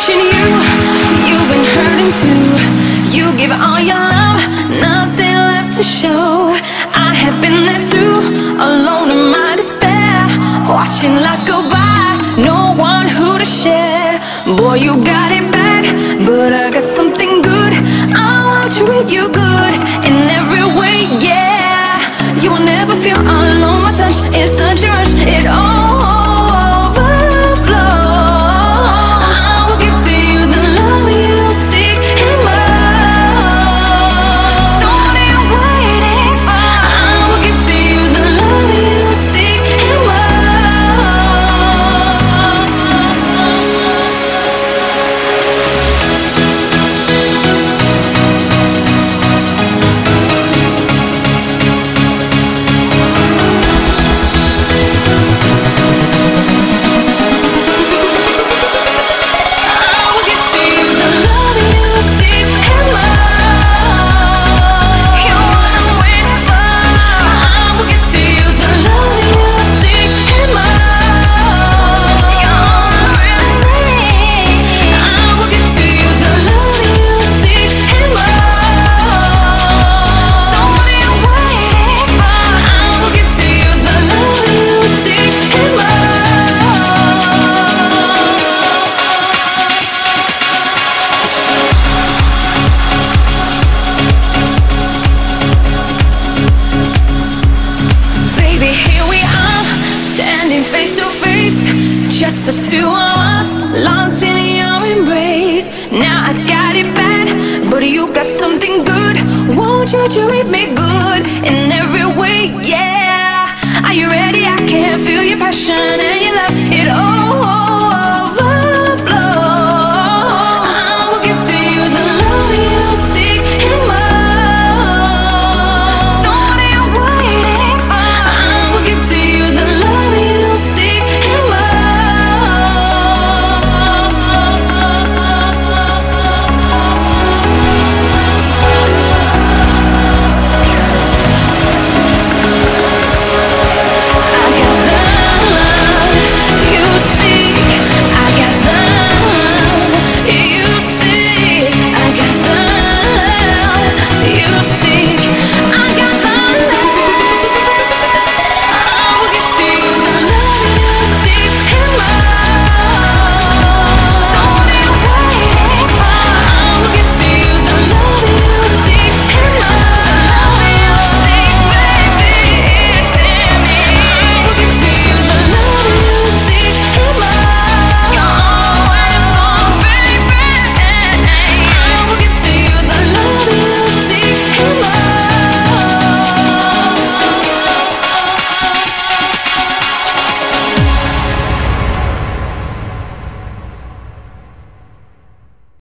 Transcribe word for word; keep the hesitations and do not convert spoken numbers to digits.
watching you, you've been hurting too. You give all your love, nothing left to show. I have been there too, alone in my despair, watching life go by, no one who to share. Boy, you got it bad, but I got something good. I want to treat you good in every way, yeah. You will never feel alone, my touch is such a rush, it all face to face, just the two of us, locked in your embrace. Now I got it bad, but you got something good. Won't you treat me good in every way, yeah. Are you ready? I can feel your passion.